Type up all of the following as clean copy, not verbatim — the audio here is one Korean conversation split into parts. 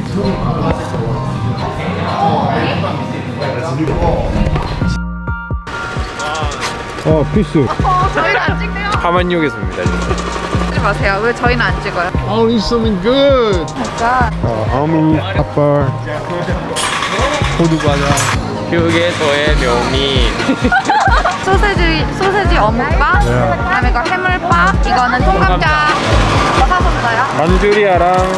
필수. 저희는 안 찍네요. 하만역에서입니다. 찍지 마세요. 왜 저희는 안 찍어요? Oh, it's something good. 진짜. 아무 아빠. 호두 과자. 휴게소의 묘미. 소세지 어묵밥. 그다음에 이거 해물밥. 이거는 통감자. 뭐 사셨어요? 만주리아랑.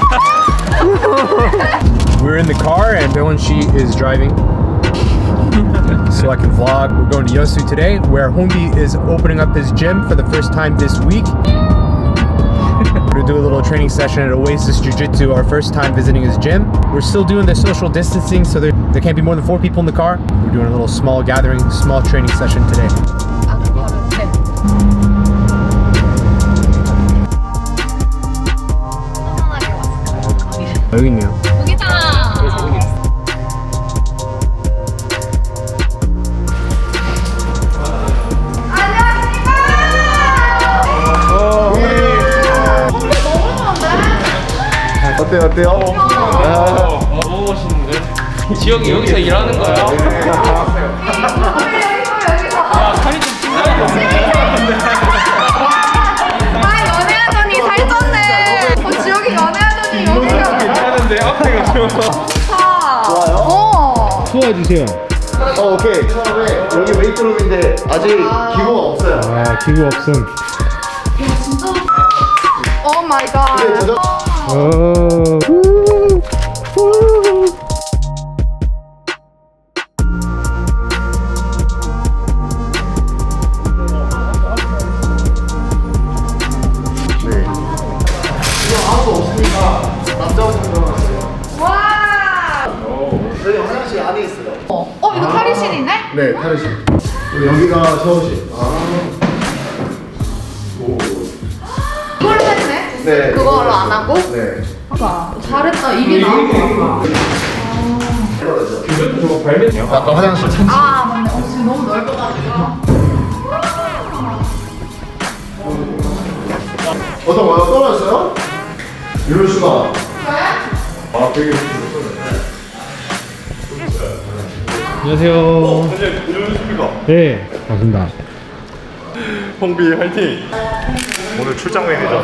We're in the car and Bill and she is driving. So I can vlog. We're going to Yosu today, where Hongbi is opening up his gym for the first time this week. We're gonna do a little training session at Oasis Jiu-Jitsu, our first time visiting his gym. We're still doing the social distancing, so there can't be more than 4 people in the car. We're doing a little small gathering, small training session today. 여기 있네요. 어때요? 너무 멋있는데? 지영이 여기서 일하는 거야? 야, 살이 좀 찐다. 연애하더니 살쪘네. 지혁이 연애하더니 여기가 괜찮은데? 앞에가 좀. 좋아요? 도와주세요. 오케이. 처음에 여기 웨이트룸인데 아직 기구가 없어요. 아, 기구 없음. 오 마이 갓. 저희 화장실 안에 있어요. 이거 탈의실이네? 네, 탈의실. 여기가 샤워실. 이걸로 했네? 네. 그거로 안 하고? 네. 잘했다. 이게 나아. 아까 화장실. 맞네. 지금 너무 넓어가지고. 어떤 거요? 떨어졌어요? 이럴 수가. 아, 되게. 안녕하세요. 안녕하십니까. 네, 반갑습니다. 홍비 화이팅! 오늘 출장 매니저.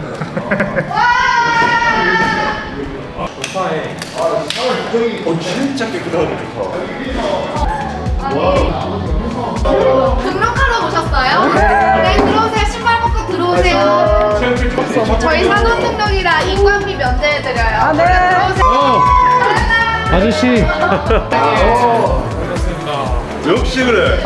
진짜 깨끗하고 좋다. 등록하러 오셨어요? 네, 들어오세요. 신발 벗고 들어오세요. 저희 산업 등록이라 인건비 면제해드려요. 네. 들어오세요. 아저씨. 역시 그래.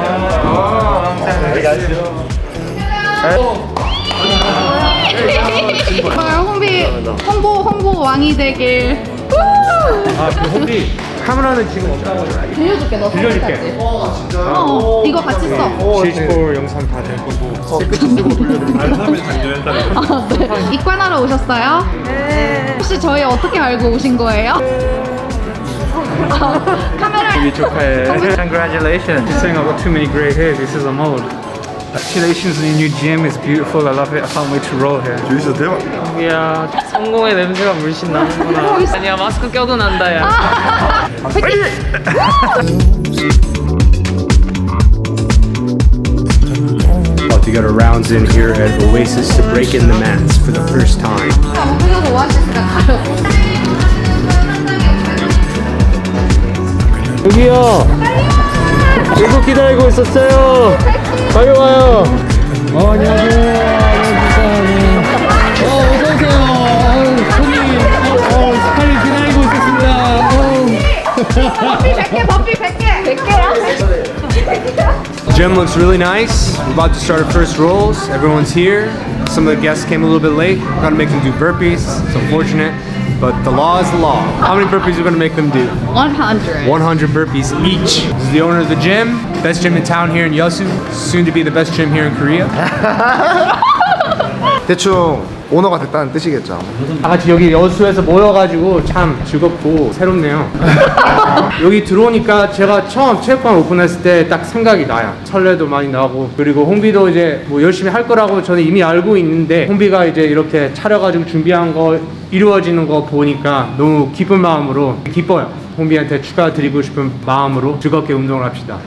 홍비 홍보 왕이 되길. 그 홍비 카메라는 지금 없다고. 빌려줄게. 너 빌려줄게. 진짜. 이거 같이 써. 실시골 영상 다 될 거고. 안 사면 작년했다니까. 네. 입관하러 오셨어요? 네. 혹시 저희 어떻게 알고 오신 거예요? 카메라. Congratulations. You're saying I've got too many grey hair. This is a mode. Congratulations on your new gym. It's beautiful. I love it. I can't wait to roll here. 주이스 대박. 이야, 성공의 냄새가 물씬 나는구나. 아니야, 마스크 껴도 난다, 야. About to get our rounds in here at Oasis to break in the mats for the first time. 오늘도 오아시스가 가려고. 여기요. 계속 기다리고 있었어요. 빨리 와요. 안녕하세요. 어서오세요. 손님. 빨리 기다리고 있었습니다. 버피 100개. 100개야? Gym looks really nice. We're about to start our first rolls. Everyone's here. Some of the guests came a little bit late. We're gonna make them do burpees. It's unfortunate, but the law is the law. How many burpees are we gonna make them do? 100. 100 burpees each. This is the owner of the gym. Best gym in town here in Yosu. Soon to be the best gym here in Korea. 대충 오너가 됐다는 뜻이겠죠. 다 같이 여기 여수에서 모여가지고 참 즐겁고 새롭네요. 여기 들어오니까 제가 처음 체육관 오픈했을 때 딱 생각이 나요. 설레도 많이 나고, 그리고 홍비도 이제 뭐 열심히 할 거라고 저는 이미 알고 있는데 홍비가 이제 이렇게 차려가지고 준비한 거 이루어지는 거 보니까 너무 기쁜 마음으로 기뻐요. 홍비한테 축하드리고 싶은 마음으로 즐겁게 운동을 합시다.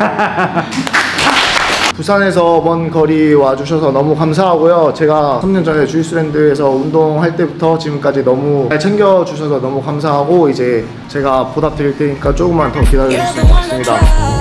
부산에서 먼 거리 와주셔서 너무 감사하고요. 제가 3년 전에 주이스랜드에서 운동할 때부터 지금까지 너무 잘 챙겨주셔서 너무 감사하고, 이제 제가 보답 드릴 테니까 조금만 더 기다려주시면 고맙습니다.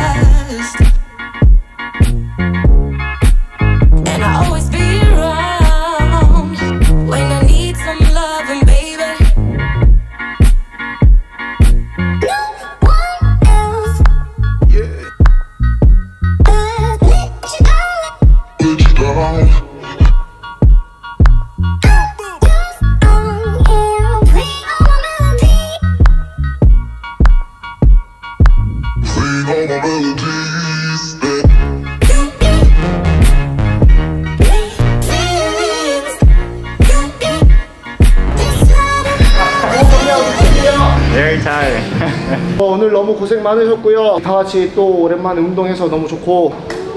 오늘 너무 고생 많으셨고요. 다 같이 또 오랜만에 운동해서 너무 좋고,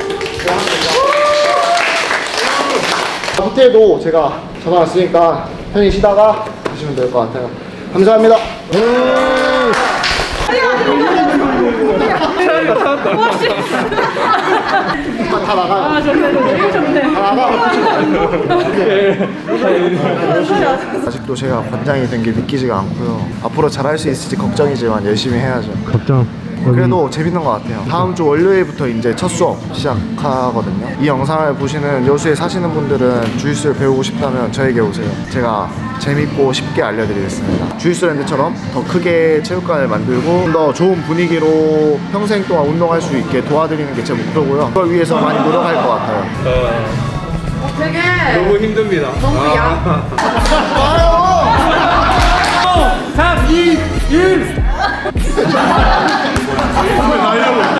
호텔도 제가 잡아놨으니까 편히 쉬다가 가시면 될 것 같아요. 감사합니다. 다 나가요. 아, 좋네. 다 나가. 아직도 제가 관장이 된 게 믿기지가 않고요. 앞으로 잘할 수 있을지 걱정이지만 열심히 해야죠. 걱정. 그래도 재밌는 것 같아요. 다음 주 월요일부터 이제 첫 수업 시작하거든요. 이 영상을 보시는 여수에 사시는 분들은 주짓수를 배우고 싶다면 저에게 오세요. 제가 재밌고 쉽게 알려드리겠습니다. 주짓수랜드처럼 더 크게 체육관을 만들고 더 좋은 분위기로 평생 동안 운동할 수 있게 도와드리는 게 제 목표고요. 그걸 위해서 많이 노력할 것 같아요. 되게 너무 힘듭니다. 너무 양. 3, 2, 1